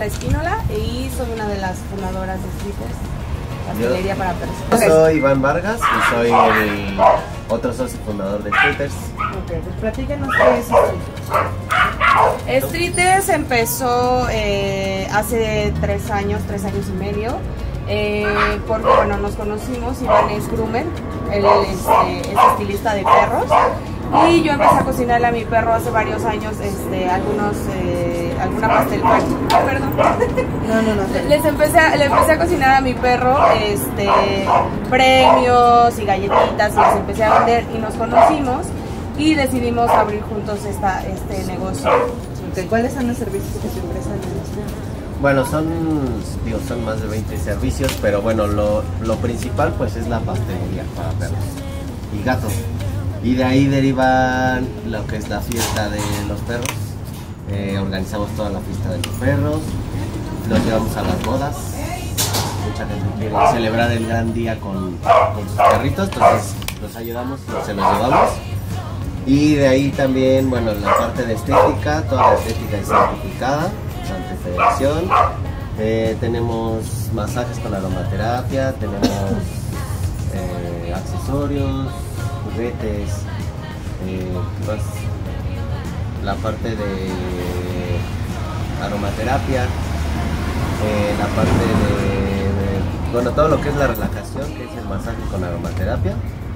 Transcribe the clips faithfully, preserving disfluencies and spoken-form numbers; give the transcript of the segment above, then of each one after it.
Marta Espínola y soy una de las fundadoras de Stritters, pastelería para perros. Yo okay. soy Iván Vargas y soy el otro socio fundador de Stritters. Ok, pues platícanos qué es Stritters. Stritters empezó eh, hace tres años, tres años y medio, eh, porque bueno, nos conocimos. Iván es groomer, él este, es estilista de perros. Y yo empecé a cocinarle a mi perro hace varios años este, algunos, eh, alguna pastel, perdón. No, no, no. Les empecé a, le empecé a cocinar a mi perro este, premios y galletitas y les empecé a vender y nos conocimos y decidimos abrir juntos esta, este negocio. Okay. ¿Cuáles son los servicios que se ofrecen en la ciudad? Bueno, son, digo, son más de veinte servicios, pero bueno, lo, lo principal pues es la pastelería para perros y gatos. Y de ahí derivan lo que es la fiesta de los perros. Eh, organizamos toda la fiesta de los perros, los llevamos a las bodas. Mucha gente quiere celebrar el gran día con, con sus perritos, entonces los ayudamos y se los llevamos. Y de ahí también, bueno, la parte de estética, toda la estética es certificada ante Federación. Eh, tenemos masajes con aromaterapia, tenemos eh, accesorios, juguetes, eh, pues, la parte de aromaterapia, eh, la parte de, de, bueno, todo lo que es la relajación, que es el masaje con aromaterapia,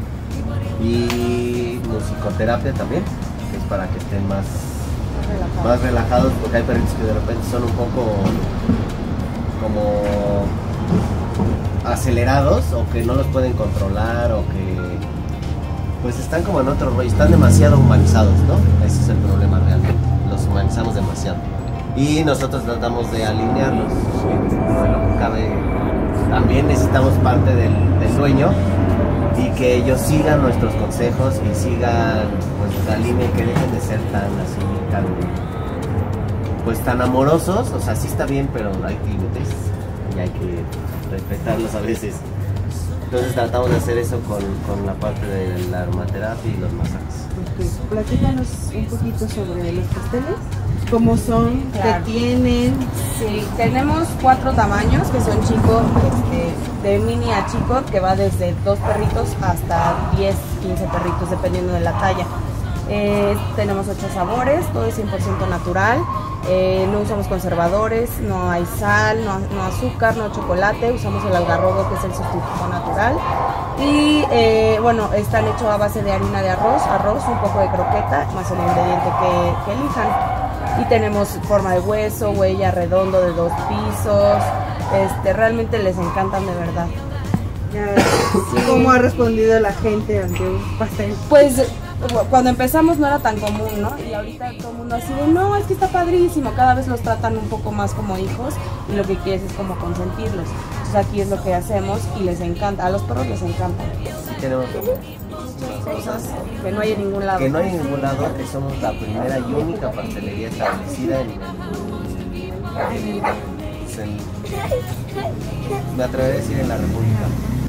y musicoterapia también, que es para que estén más, relajados. más relajados, porque hay perritos que de repente son un poco como acelerados o que no los pueden controlar o que pues están como en otro rollo, están demasiado humanizados, ¿no? Ese es el problema realmente, los humanizamos demasiado. Y nosotros tratamos de alinearlos, bueno, cabe, también necesitamos parte del, del dueño y que ellos sigan nuestros consejos y sigan pues la línea, que dejen de ser tan así, tan, pues tan amorosos, o sea, sí está bien, pero hay límites y hay que respetarlos a veces. Entonces tratamos de hacer eso con, con la parte de la aromaterapia y los masajes. Okay. Platícanos un poquito sobre los pasteles, cómo son, claro. qué tienen. Sí, tenemos cuatro tamaños que son chicos, este, de mini a chico, que va desde dos perritos hasta diez, quince perritos, dependiendo de la talla. Eh, tenemos ocho sabores, todo es cien por ciento natural, eh, no usamos conservadores, no hay sal, no, no azúcar, no chocolate, usamos el algarrobo, que es el sustituto natural. Y eh, bueno, están hechos a base de harina de arroz, arroz, un poco de croqueta, más el ingrediente que, que elijan. Y tenemos forma de hueso, huella, redondo de dos pisos, este, realmente les encantan de verdad. Sí. ¿Cómo ha respondido la gente ante un pastel? Pues cuando empezamos no era tan común, ¿no? Y ahorita todo el mundo así de, no, es que está padrísimo, cada vez los tratan un poco más como hijos y lo que quieres es como consentirlos. Entonces aquí es lo que hacemos y les encanta, a los perros les encanta. Sí, tenemos cosas que no hay en ningún lado. Que no hay en ningún lado, que somos la primera y única pastelería establecida en el... En, en, me atrevería a decir en la República.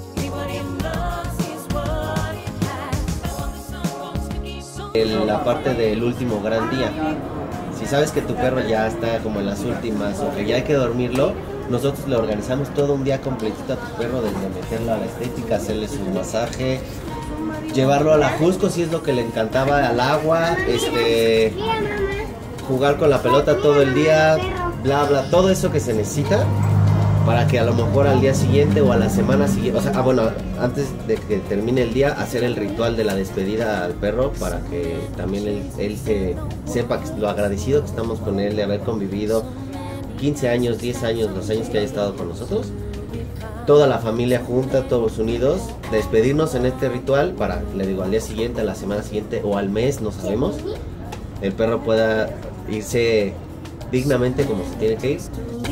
El, la parte del último gran día. Si sabes que tu perro ya está como en las últimas o que ya hay que dormirlo, nosotros le organizamos todo un día completito a tu perro, desde meterlo a la estética, hacerle su masaje, llevarlo a la Jusco si es lo que le encantaba, al agua, este, jugar con la pelota todo el día, bla bla, todo eso que se necesita para que a lo mejor al día siguiente o a la semana siguiente, o sea, ah, bueno, antes de que termine el día, hacer el ritual de la despedida al perro para que también él, él se sepa lo agradecido que estamos con él de haber convivido quince años, diez años, los años que haya estado con nosotros. Toda la familia junta, todos unidos, despedirnos en este ritual para, le digo, al día siguiente, a la semana siguiente o al mes, no sabemos, el perro pueda irse dignamente como se tiene que ir.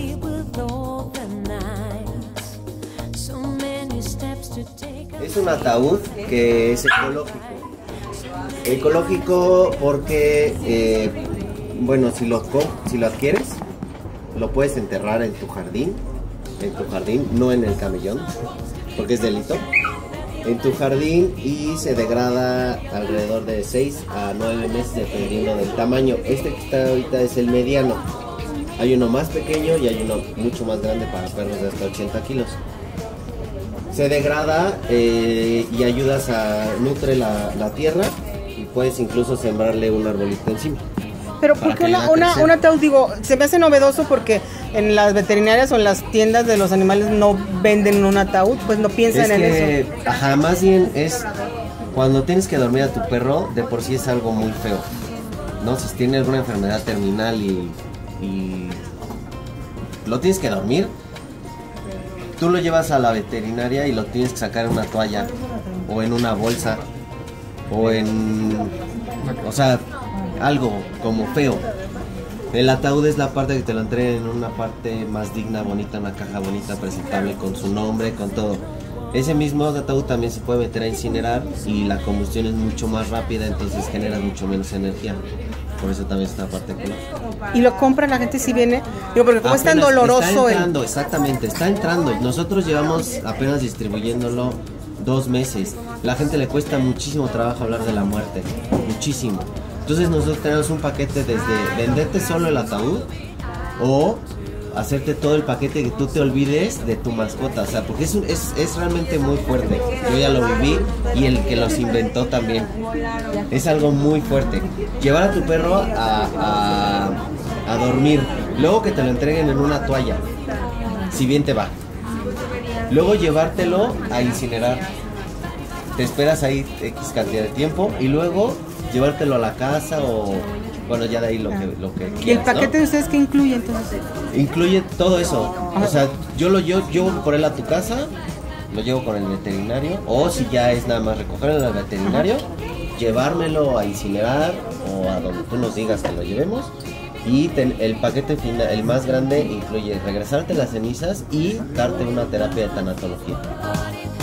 Es un ataúd que es ecológico. Ecológico porque, eh, bueno, si lo, si lo adquieres, lo puedes enterrar en tu jardín, en tu jardín, no en el camellón, porque es delito. En tu jardín y se degrada alrededor de seis a nueve meses dependiendo del tamaño. Este que está ahorita es el mediano. Hay uno más pequeño y hay uno mucho más grande para perros de hasta ochenta kilos. Se degrada eh, y ayudas a nutre la, la tierra y puedes incluso sembrarle un arbolito encima. Pero ¿por qué una, una, un ataúd? Digo, se me hace novedoso porque en las veterinarias o en las tiendas de los animales no venden un ataúd, pues no piensan es en que, eso. Ajá, más bien es cuando tienes que dormir a tu perro, de por sí es algo muy feo, ¿no? Si tiene alguna enfermedad terminal y, y lo tienes que dormir, tú lo llevas a la veterinaria y lo tienes que sacar en una toalla o en una bolsa o en, o sea, algo como feo. El ataúd es la parte que te lo entreguen en una parte más digna, bonita, una caja bonita, presentable, con su nombre, con todo. Ese mismo ataúd también se puede meter a incinerar y la combustión es mucho más rápida, entonces genera mucho menos energía. Por eso también está particular. Y lo compra la gente si viene, digo, porque como es tan doloroso. Está entrando, el... exactamente, está entrando. Nosotros llevamos apenas distribuyéndolo dos meses. La gente le cuesta muchísimo trabajo hablar de la muerte, muchísimo. Entonces nosotros tenemos un paquete desde venderte solo el ataúd o hacerte todo el paquete que tú te olvides de tu mascota, o sea, porque es, es, es realmente muy fuerte. Yo ya lo viví y el que los inventó también. Es algo muy fuerte. Llevar a tu perro a, a, a dormir, luego que te lo entreguen en una toalla, si bien te va. Luego llevártelo a incinerar. Te esperas ahí X cantidad de tiempo y luego llevártelo a la casa o... Bueno, ya de ahí lo que, lo que quieras, ¿Y el paquete, ¿no? de ustedes qué incluye entonces? Incluye todo eso. O sea, yo lo llevo, llevo por él a tu casa, lo llevo con el veterinario, o si ya es nada más recogerlo en el veterinario, llevármelo a incinerar o a donde tú nos digas que lo llevemos. Y ten, el paquete final, el más grande, incluye regresarte las cenizas y darte una terapia de tanatología.